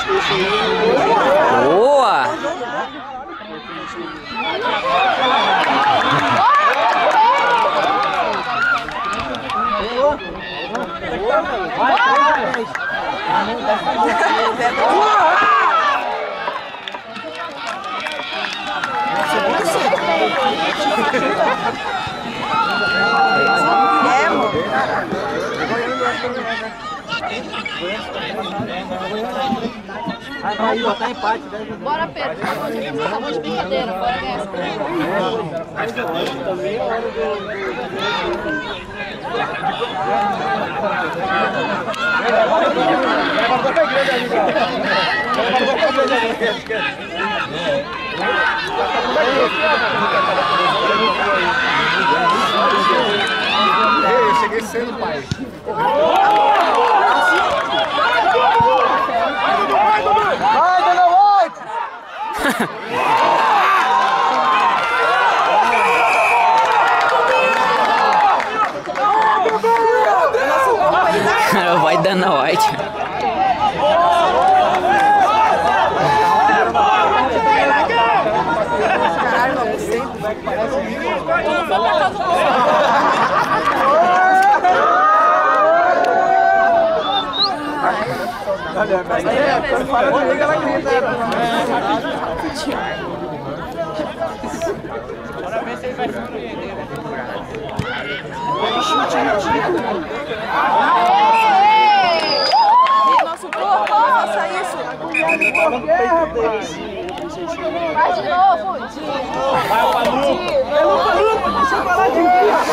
Boa! Aí, botar empate. Bora, Pedro. Acabou de brincadeira. Bora nessa. Eu cheguei cedo, pai. Vai dando white. Bora ver se ele vai surpreender. Nosso corpo, faça isso. Vai de novo. Vai, Palu. Deixa eu falar de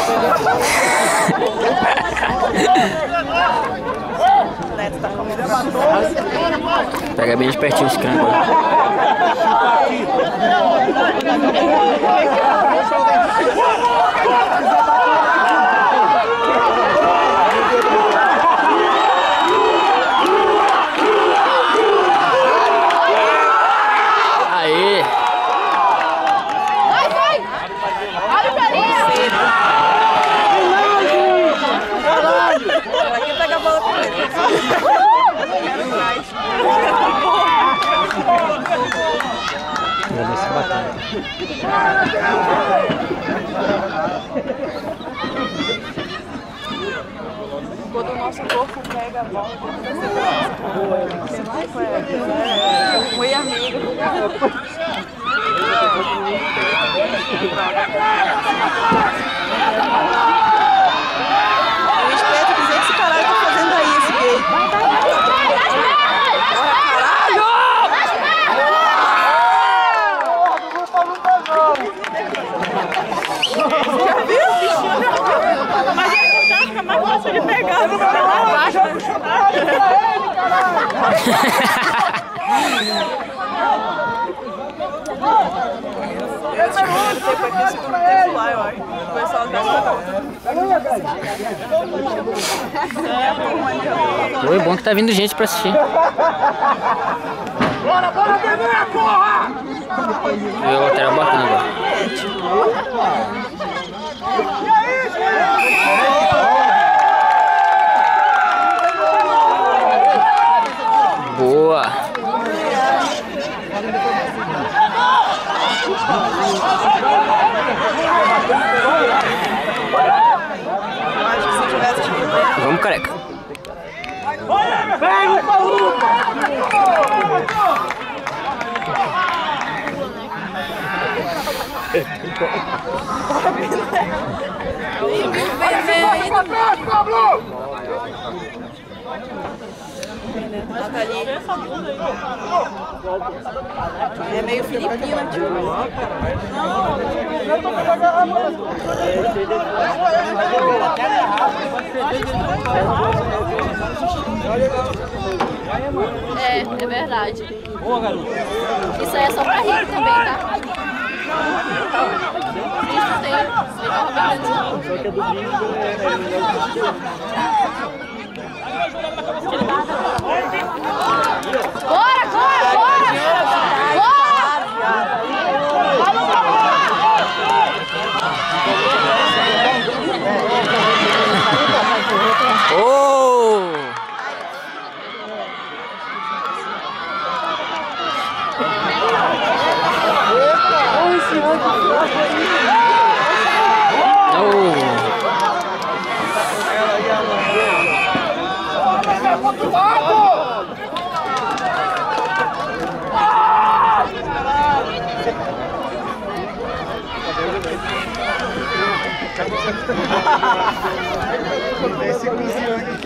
Pega bem de pertinho esse crânio. Aê! Vai! Olha pra linha! Caralho! Pra quem pega a bola primeiro? Quando o nosso corpo pega a bola, oi, amigo. Eu espero que esse caralho tá fazendo aí, esse gay. Já viu? Mas ele já fica mais fácil de pegar. Eu não vou lá abaixo. Foi bom que tá vindo gente pra assistir. Bora, Dedé, porra! Eu vou ter bacana agora. Boa! Vamos, careca. Vem, Paulo! É meio filipina, tio. É verdade. Isso aí é só pra rir também, tá? Isso tem. Só que é domingo. Bora, bora, bora! Oh! Esse cozinho aqui.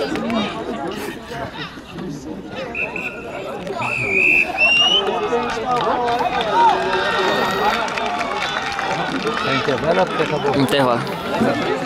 Intervalo ou acabou? Intervalo.